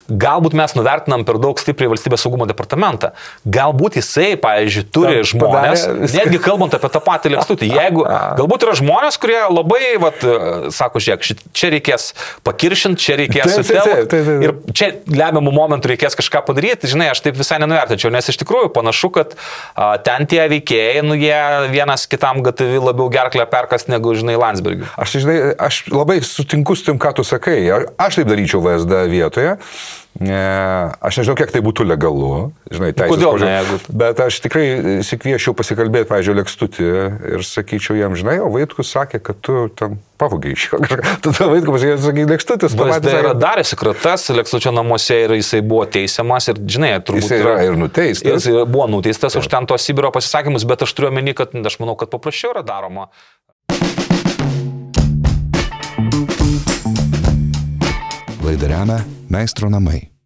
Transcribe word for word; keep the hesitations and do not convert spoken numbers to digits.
galbūt mes nuvertinam per daug stipriai valstybės saugumo departamentą. Galbūt jisai, pavyzdžiui, turi Ta, žmonės, netgi kalbant apie tą patį Lekstutį, jeigu galbūt yra žmonės, kurie labai, vat, sako, žiūrėk, čia reikės pakiršinti, čia reikės sutelkti ir čia lemiamų momentų reikės kažką padaryti, žinai, aš taip visai nenuvertinčiau, nes iš tikrųjų panašu, kad a, ten tie veikėjai, nu jie vienas kitam gatavį labiau gerklę perkas negu, žinai, Landsbergiui. Aš, žinai, aš labai sutinku su tim, ką tu sakai. Aš taip daryčiau V S D vietoje. Aš nežinau, kiek tai būtų legalu, žinai, teisės Kodėl, požiūrį, ne, jeigu... bet aš tikrai sikviešiau pasikalbėti, pavyzdžiui, Lekstutį ir sakyčiau jam, žinai, o Vaitkus sakė, kad tu tam pavogiai iš jo kažką. Tada Vaitkus pasakė, sakai, Lekstutis. V S D yra daręs kratas, Lekstučio namuose ir jisai buvo teisiamas ir, žinai, turbūt... Jisai yra ir nuteistas. Jis buvo nuteistas už ten tos Sibiro pasisakymus, bet aš turiu omeny, kad aš manau, kad paprasčiau yra daroma. Laidą remia Meistro namai.